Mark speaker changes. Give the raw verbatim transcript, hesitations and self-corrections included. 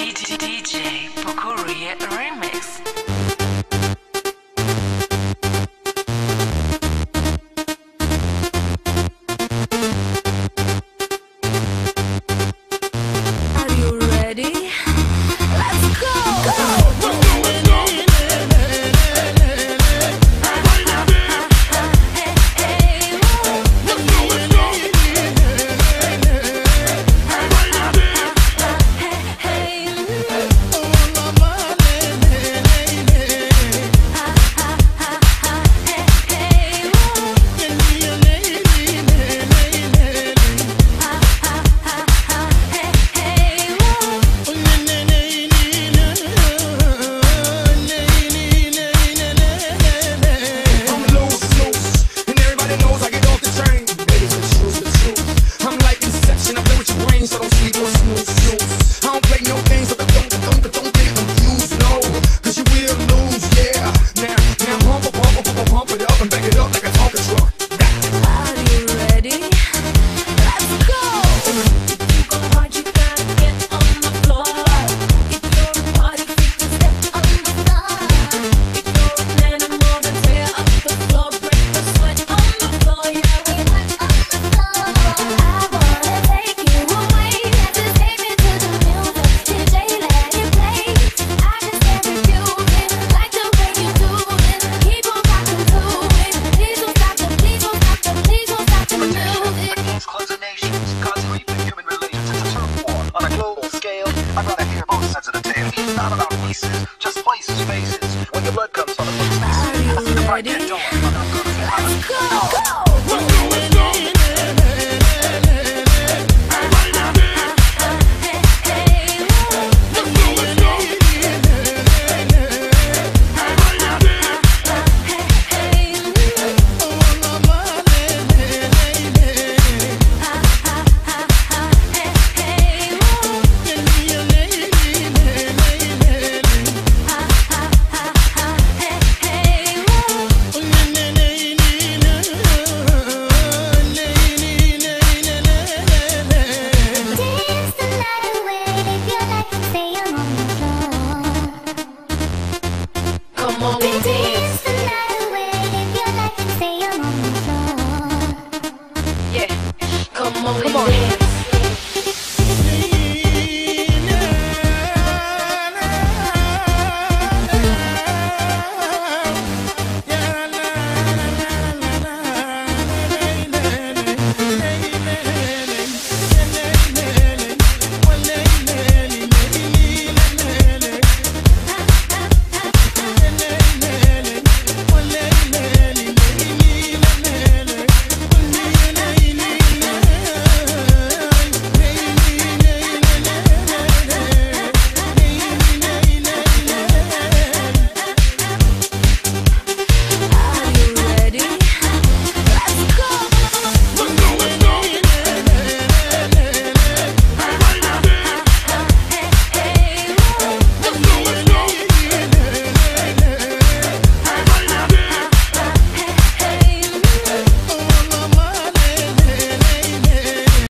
Speaker 1: D J Pokuri Remix. Are you ready? Let's go!
Speaker 2: I'd rather hear both sides of the tale. It's not about pieces, just places, faces. When your blood comes on the foot's pieces, I see the right hand door. I'm not gonna get out of it. Go!
Speaker 3: Come on, dance the night away if you like to stay on the floor.
Speaker 1: Yeah,
Speaker 3: Come on,
Speaker 1: come on.
Speaker 3: dance.